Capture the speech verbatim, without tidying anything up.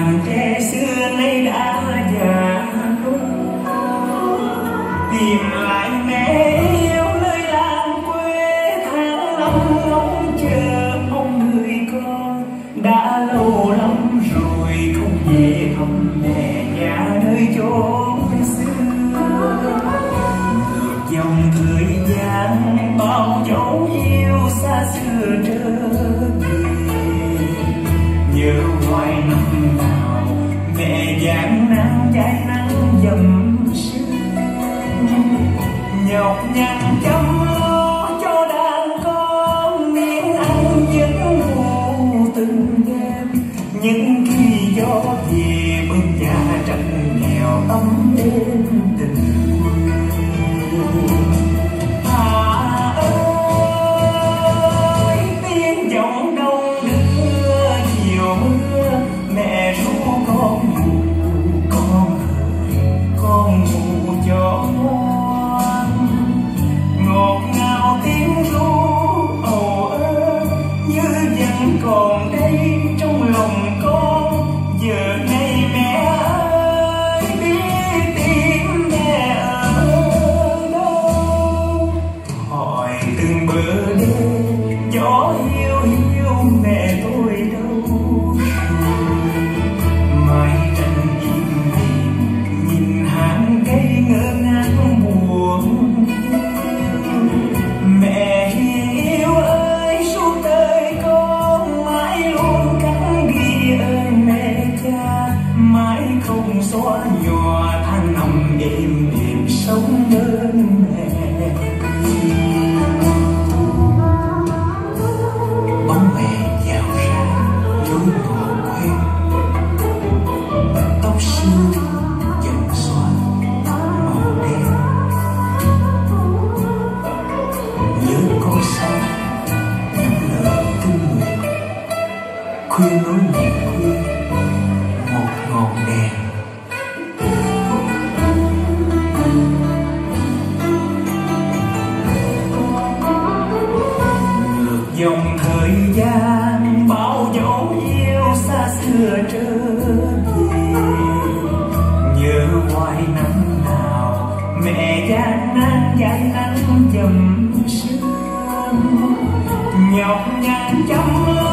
Làng tre xưa nay đã già nua, tìm lại mẹ yêu nơi làng quê. Tháng năm ngóng chờ ông người con, đã lâu lắm rồi không về thăm mẹ già nơi chốn xưa. Ngược dòng thời gian bao dấu yêu xa xưa trở về, nhớ hoài năm nào mẹ dáng nắng trái nắng dầm sương. Nhọc nhằn chăm lo cho đàn con, miếng ăn giấc ngủ từng đêm. Những khi gió về bước nhà tranh nghèo ấm êm tình quê. À ơi tiếng giọng đông đưa chiều mưa, mẹ ru con ngủ con ơi con ngủ cho ngoan. Ngọt ngào tiếng ru ồ ơ như vẫn còn đây trong lòng con. Giờ này mẹ ơi biết tìm mẹ ở đâu, hỏi từng bờ đê gió hiu hiu mẹ tôi đâu rồi. Mái tranh im lìm nhìn hàng cây ngơ ngác buồn. Mẹ hiền yêu ơi suốt đời con mãi luôn cắn ghi ơn mẹ cha, mãi không xóa nhòa tháng năm êm đềm sống bên mẹ. Bóng mẹ dạo ra lối ngõ quê, tóc xưa dần xóa màu đen. Nhớ con sao những lời tinh nguyện, khuyên nối nhịp khuyên một ngọn đèn. Ngược dòng thời gian bao dấu yêu xa xưa trở về, nhớ hoài năm nào mẹ gian nan dãi nắng dầm sương. Nhọc nhằn chăm